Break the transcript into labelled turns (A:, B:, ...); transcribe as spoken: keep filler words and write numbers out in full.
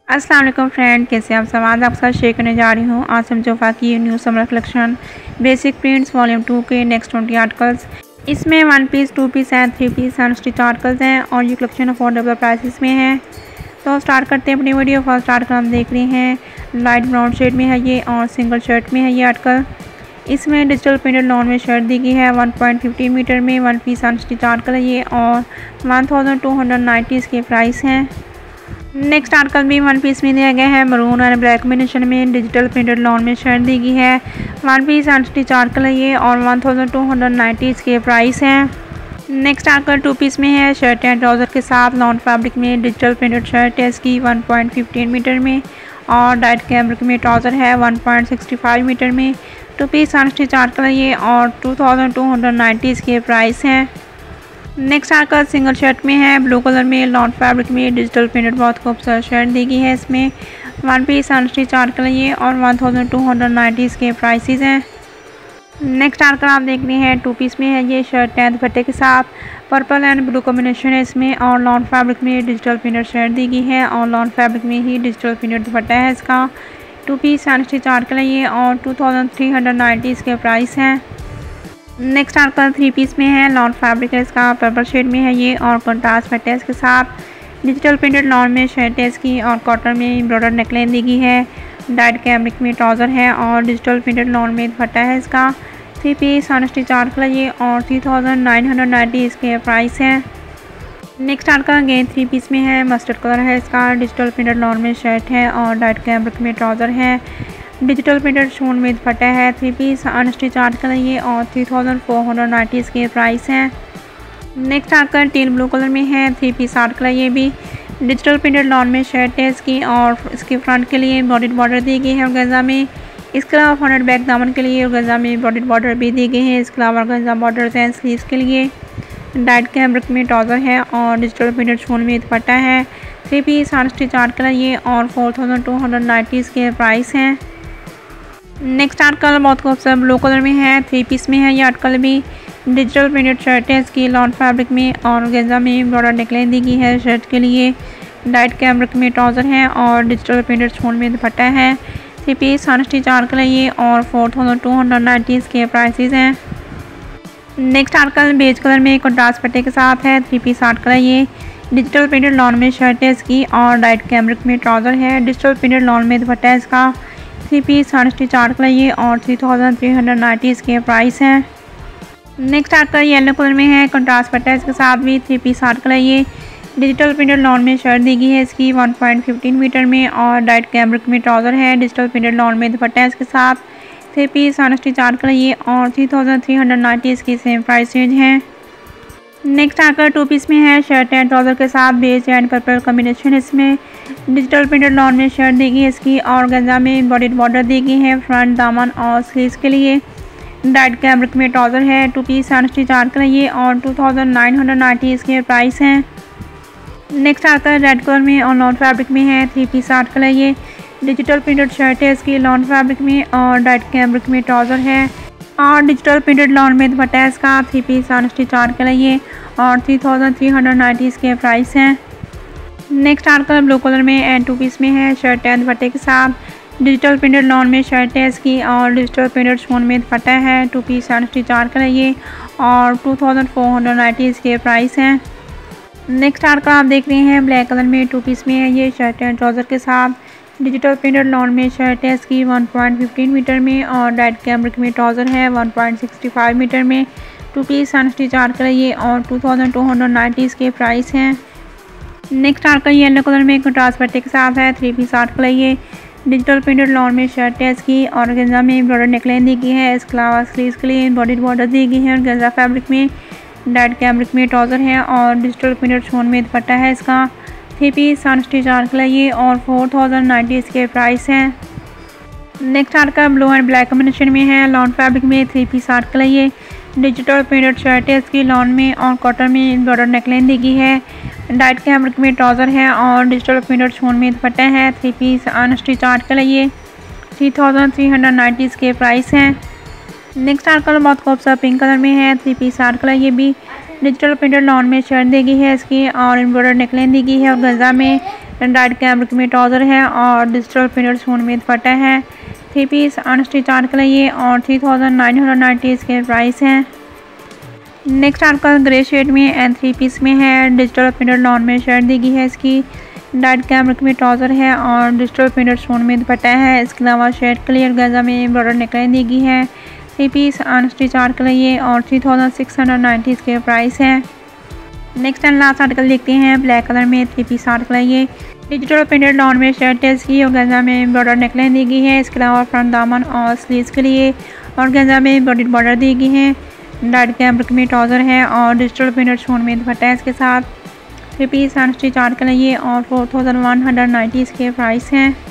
A: अस्सलाम वालेकुम फ्रेंड, कैसे आप सब। आज आपके साथ शेयर करने जा रही हूँ आसम जोफा की new summer collection basic prints volume two के नेक्स्ट ट्वेंटी आर्टिकल्स। इसमें one piece, two piece and three piece unstitch articles हैं और ये कलेक्शन अफोर्डेबल प्राइसेस में है। तो स्टार्ट करते हैं अपनी वीडियो। फर्स्ट आर्टिकल हम देख रहे हैं, लाइट ब्राउन शेड में है ये और सिंगल शर्ट में है ये आर्टिकल। इसमें डिजिटल प्रिंटेड लॉन में शर्ट दी गई है वन पॉइंट फिफ्टी मीटर में। वन पीस अनस्टिच आर्टिकल है ये और one thousand two hundred ninety इसके प्राइस हैं। नेक्स्ट आर्टिकल भी वन पीस में दिया गया है, मरून और ब्लैक कॉम्बिनेशन में डिजिटल प्रिंटेड लॉन में शर्ट दी गई है। वन पीस अनस्टिच आर्टिकल है ये और one thousand two hundred ninety इसके प्राइस हैं। नेक्स्ट आर्टिकल टू पीस में है, शर्ट एंड ट्राउज़र के साथ लॉन फैब्रिक में डिजिटल प्रिंटेड शर्ट है इसकी वन पॉइंट फिफ्टीन मीटर में और डाइट कैमरिक में ट्राउज़र है one point sixty five metre में। टू पीस अनस्टिच आर्टिकल है ये और two thousand two hundred ninety इसके प्राइस हैं। नेक्स्ट आर्टिकल सिंगल शर्ट में है, ब्लू कलर में लॉन फैब्रिक में डिजिटल प्रिंटेड बहुत खूबसूरत शर्ट दी गई है। इसमें वन पीस अनस्टिच आर्टिकल है ये और one thousand two hundred ninety इसके प्राइसेस हैं। नेक्स्ट आर्टिकल आप देख रहे हैं, टू पीस में है ये, शर्ट एंड दुपट्टे के साथ पर्पल एंड ब्लू कॉम्बिनेशन है इसमें और लॉन फैब्रिक में डिजिटल प्रिंटेड शर्ट दी गई है और लॉन फैब्रिक में ही डिजिटल प्रिंटेड दुपट्टा है इसका। टू पीस अनस्टिच आर्टिकल है ये और two thousand three hundred ninety इसके प्राइस हैं। नेक्स्ट आर्टिकल थ्री पीस में है, लॉन फैब्रिक है इसका, पर्पल शेड में है ये और कंट्रास्ट पैटर्न के साथ डिजिटल प्रिंटेड लॉन में शर्ट है इसकी और कॉटन में एम्ब्रॉयडर्ड नेकलाइन दी गई है। डाइट कैमरिक में ट्राउज़र है और डिजिटल प्रिंटेड लॉन में दुपट्टा है इसका। थ्री पीस अनस्टिच आर्टिकल है ये और three thousand nine hundred ninety इसके प्राइस हैं। Next article again three piece में है, मस्टर्ड कलर है इसका, डिजिटल प्रिंटेड लॉन में शर्ट है और डाइट कैमरिक में ट्राउज़र है, डिजिटल प्रिंटेड शोन में दुपट्टा है। थ्री पीस अनस्टिच आर्टिकल है ये और three thousand four hundred ninety इसके प्राइस हैं। Next article teal blue colour में है, थ्री पीस आर्टिकल है ये भी, डिजिटल प्रिंटेड लॉन में शर्ट है इसकी और इसके फ्रंट के लिए एम्ब्रॉयडर्ड बॉर्डर दी गई है ऑर्गेन्जा में। इसके अलावा फ्रंट बैक दामन के लिए ऑर्गेन्जा में एम्ब्रॉयडर्ड बॉर्डर भी दी गई है। इसके अलावा ऑर्गेन्जा बॉर्डर हैं स्लीव्स के लिए। डाइट कैमरिक में ट्राउज़र है और डिजिटल प्रिंटेड शोन में दुपट्टा है। थ्री पीस अनस्टिच आर्टिकल है ये और four thousand two hundred ninety इसके प्राइस हैं। नेक्स्ट आर्टिकल बहुत खूबसूरत ब्लू कलर में है, थ्री पीस में है ये आर्टिकल भी, डिजिटल प्रिंटेड शर्ट है इसकी लॉन फैब्रिक में और ऑर्गेन्जा में एम्ब्रॉयडर्ड नेकलाइन दी गई है शर्ट के लिए। डाइट कैमरिक में ट्राउज़र है और डिजिटल प्रिंटेड शोन में दुपट्टा है। थ्री पीस अनस्टिच आर्टिकल है ये और four thousand two hundred ninety इसके प्राइसेस हैं। नेक्स्ट आर्टिकल बेज कलर में कंट्रास्ट पट्टे के साथ है, थ्री पीस आर्टिकल है ये, डिजिटल प्रिंटेड लॉन में शर्ट है इसकी और डाइट कैमरिक में ट्राउज़र है, डिजिटल प्रिंटेड लॉन में दुपट्टा है इसका। थ्री पीस अनस्टिच आर्टिकल है ये और three thousand three hundred ninety इसके प्राइस हैं। नेक्स्ट आर्टिकल येलो कलर में है, कंट्रास्ट पट्टा इसके साथ भी, थ्री पीस आर्टिकल है ये, डिजिटल प्रिंटेड लॉन में शर्ट दी गई है इसकी वन पॉइंट फिफ्टीन मीटर में और डाइट कैमरिक में ट्राउज़र है, डिजिटल प्रिंटेड लॉन में दुपट्टा है इसके साथ। थ्री पीस अनस्टिच आर्टिकल है ये और three thousand three hundred ninety इसकी सेम प्राइस रेंज है। नेक्स्ट आर्टिकल टू पीस में है, शर्ट एंड ट्राउज़र के साथ बेज एंड पर्पल कॉम्बिनेशन इसमें, डिजिटल प्रिंटेड लॉन में शर्ट दी गई है इसकी और ऑर्गेन्जा में एम्ब्रॉयडर्ड बॉर्डर दी गई है फ्रंट दामन और स्लीव्स के लिए। डाइट कैमरिक में ट्राउज़र है। टू पीस अनस्टिच आर्टिकल है ये और two thousand nine hundred ninety इसके प्राइस हैं। नेक्स्ट आर्टिकल रेड कलर में और लॉन फैब्रिक में है, थ्री पीस आर्टिकल है ये, डिजिटल प्रिंटेड शर्ट है इसकी लॉन फैब्रिक में और डाइट कैमरिक में ट्राउज़र है और डिजिटल प्रिंटेड लॉन में दुपट्टा है इसका। थ्री पीस अनस्टिच आर्टिकल है ये और three thousand three hundred ninety इसके प्राइस हैं। नेक्स्ट आर्टिकल ब्लू कलर में एंड टू पीस में है, शर्ट एंड दुपट्टे के साथ, डिजिटल प्रिंटेड लॉन में शर्ट है इसकी और डिजिटल प्रिंटेड शोन में दुपट्टा है। टू पीस अनस्टिच आर्टिकल है ये और two thousand four hundred ninety इसके प्राइस हैं। नेक्स्ट आर्टिकल आप देख रहे हैं ब्लैक कलर में, टू पीस में है ये, शर्ट एंड ट्राउज़र के साथ, डिजिटल प्रिंटेड लॉन में शर्ट है इसकी वन पॉइंट फिफ्टीन मीटर में और डाइट कैमरिक में ट्राउज़र है one point sixty five metre में। टू पीस अनस्टिच आर्टिकल है ये और two thousand two hundred ninety इसके प्राइस हैं। नेक्स्ट आर्टिकल येलो कलर में कंट्रास्ट पट्टे के साथ है, थ्री पीस आर्टिकल है ये, डिजिटल प्रिंटेड लॉन में शर्ट है इसकी और ऑर्गेन्जा में एम्ब्रॉयडर्ड नेकलाइन दी गई है। इसके अलावा स्लीव्स के लिए एम्ब्रॉयडर्ड बॉर्डर दी गई है ऑर्गेन्जा फैब्रिक में। डाइट कैमरिक में ट्राउज़र है और डिजिटल प्रिंटेड शोन में दुपट्टा है इसका। थ्री पीस अनस्टिच आर्टिकल है ये और फोर थाउजेंड नाइन्टी इसके प्राइस हैं। Next article blue and black combination में है, लॉन फैब्रिक में, थ्री पीस आर्टिकल है ये, डिजिटल प्रिंटेड शर्ट है इसकी लॉन में और कॉटन में एम्ब्रॉयडर्ड नेकलाइन दी गई है। डाइट कैमरिक में ट्राउज़र है और डिजिटल प्रिंटेड शोन में दुपट्टा है। थ्री पीस अनस्टिच आर्टिकल है ये, three thousand three hundred ninety इसके प्राइस हैं। नेक्स्ट आर्टिकल बहुत खूबसूरत पिंक कलर में है, थ्री पीस आर्टिकल है ये भी, डिजिटल प्रिंटेड लॉन में शर्ट दी गई है इसकी और एम्ब्रॉयडर्ड नेकलाइन दी गई है और गजा में डाइट कैमरिक में ट्राउज़र है और डिजिटल प्रिंटेड सूट में दुपट्टा है। थ्री पीस अनस्टिच आर्टिकल है ये और three thousand nine hundred ninety इसके प्राइस हैं। नेक्स्ट आर्टिकल ग्रे शेड में एंड थ्री पीस में है। डिजिटल प्रिंटेड लॉन में शर्ट दी गई है इसकी। डाइट कैमरिक में ट्राउज़र है और डिजिटल प्रिंटेड सूट में दुपट्टा है। इसके अलावा शर्ट क्लियर गजा में एम्ब्रॉयडर नेकलाइन दी गई है। थ्री पीस अनस्टिच आर्टिकल है ये और three thousand six hundred ninety इसके प्राइस है। नेक्स्ट एंड लास्ट आर्टिकल देखते हैं ब्लैक कलर में थ्री पीस आर्टिकल है ये। डिजिटल प्रिंटेड लॉन में शर्ट है इसकी और गजा में एम्ब्रॉयडर नेकलाइन दी गई है। इसके अलावा फ्रंट दामन और स्लीव्स के लिए और गजा में एम्ब्रॉयडर्ड बॉर्डर दी गई है। डाइट कैमरिक में ट्राउज़र है और डिजिटल प्रिंटेड सूट में दुपट्टा है इसके साथ। थ्री पीस अनस्टिच आर्टिकल है ये और four thousand one hundred ninety इसके प्राइस हैं।